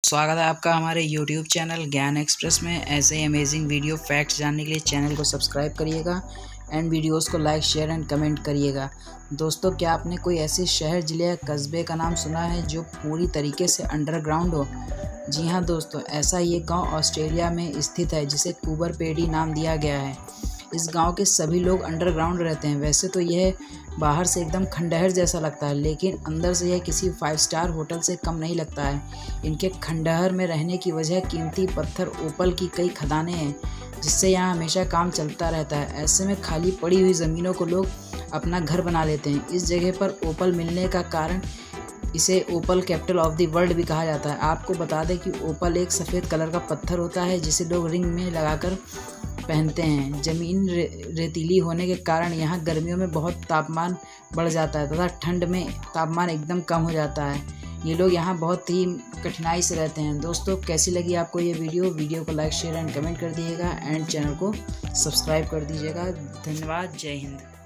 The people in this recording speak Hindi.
स्वागत है आपका हमारे YouTube चैनल ज्ञान एक्सप्रेस में। ऐसे ही अमेजिंग वीडियो फैक्ट्स जानने के लिए चैनल को सब्सक्राइब करिएगा एंड वीडियोस को लाइक शेयर एंड कमेंट करिएगा। दोस्तों, क्या आपने कोई ऐसे शहर जिले या कस्बे का नाम सुना है जो पूरी तरीके से अंडरग्राउंड हो? जी हाँ दोस्तों, ऐसा ये गांव ऑस्ट्रेलिया में स्थित है जिसे कूबर पेडी नाम दिया गया है। इस गांव के सभी लोग अंडरग्राउंड रहते हैं। वैसे तो यह बाहर से एकदम खंडहर जैसा लगता है, लेकिन अंदर से यह किसी 5 स्टार होटल से कम नहीं लगता है। इनके खंडहर में रहने की वजह कीमती पत्थर ओपल की कई खदानें हैं, जिससे यहाँ हमेशा काम चलता रहता है। ऐसे में खाली पड़ी हुई ज़मीनों को लोग अपना घर बना लेते हैं। इस जगह पर ओपल मिलने का कारण इसे opal capital of the world भी कहा जाता है। आपको बता दें कि ओपल एक सफ़ेद कलर का पत्थर होता है जिसे लोग रिंग में लगाकर पहनते हैं। ज़मीन रेतीली होने के कारण यहाँ गर्मियों में बहुत तापमान बढ़ जाता है तथा ठंड में तापमान एकदम कम हो जाता है। ये लोग यहाँ बहुत ही कठिनाई से रहते हैं। दोस्तों, कैसी लगी आपको ये वीडियो को लाइक शेयर एंड कमेंट कर दिएगा एंड चैनल को सब्सक्राइब कर दीजिएगा। धन्यवाद। जय हिंद।